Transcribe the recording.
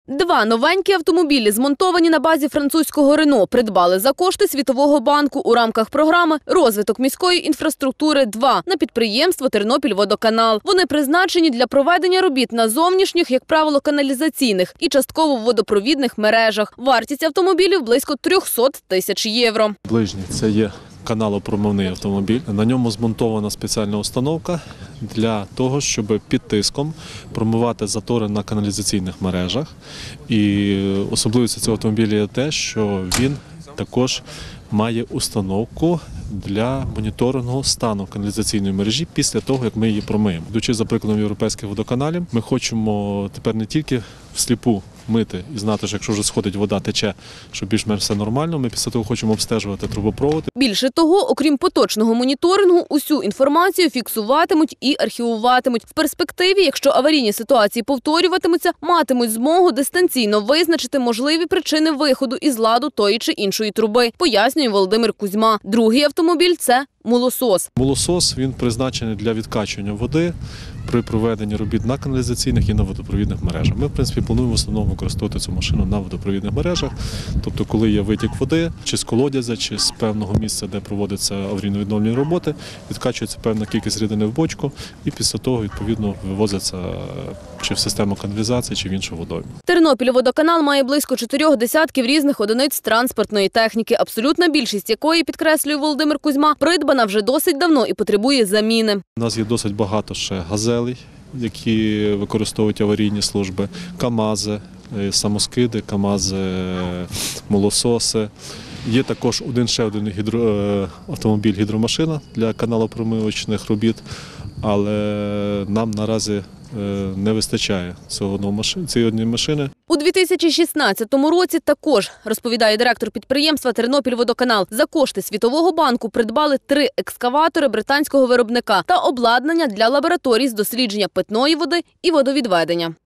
Два новенькі автомобілі, змонтовані на базі французького «Рено», придбали за кошти Світового банку у рамках програми «Розвиток міської інфраструктури-2» на підприємство «Тернопільводоканал». Вони призначені для проведення робіт на зовнішніх, як правило, каналізаційних і частково водопровідних мережах. Вартість автомобілів – близько 300 тисяч євро. Ближній – це є каналопромивний автомобіль. На ньому змонтована спеціальна установка для того, щоб під тиском промивати затори на каналізаційних мережах. І особливістю цього автомобіля є те, що він також має установку для моніторингу стану каналізаційної мережі після того, як ми її промиємо. Йдучи за прикладом європейських водоканалів, ми хочемо тепер не тільки всліпу мити і знати, що якщо вже сходить вода, тече, що більш-менш все нормально, ми після того хочемо обстежувати трубопровод. Більше того, окрім поточного моніторингу, усю інформацію фіксуватимуть і архівуватимуть. В перспективі, якщо аварійні ситуації повторюватимуться, матимуть змогу дистанційно визначити можливі причини виходу із ладу тої чи іншої труби, пояснює Володимир Кузьма. Другий автомобіль – це молосос. Молосос, він призначений для відкачування води при проведенні робіт на каналізаційних і на водопровідних мережах. Ми, в принципі, плануємо в основному використовувати цю машину на водопровідних мережах. Тобто, коли є витік води, чи з колодязя, чи з певного місця, де проводяться аварійно-відновлювальні роботи, відкачується певна кількість рідини в бочку і після того, відповідно, вивозиться чи в систему каналізації, чи в іншу водойму. Тернопільводоканал має близько 4 десятків різних одиниць транспортної техніки, абсолютна більшість якої, підкреслює Володимир Кузьма, придбана вже досить давно і потребує заміни. У нас є досить багато ще газелей, які використовують аварійні служби, КАМАЗи, самоскиди, КАМАЗи, молососи. Є також ще один автомобіль-гідромашина для каналопромивочних робіт, але нам наразі не вистачає цієї однієї машини. У 2016 році також, розповідає директор підприємства «Тернопільводоканал», за кошти Світового банку придбали 3 екскаватори британського виробника та обладнання для лабораторій з дослідження питної води і водовідведення.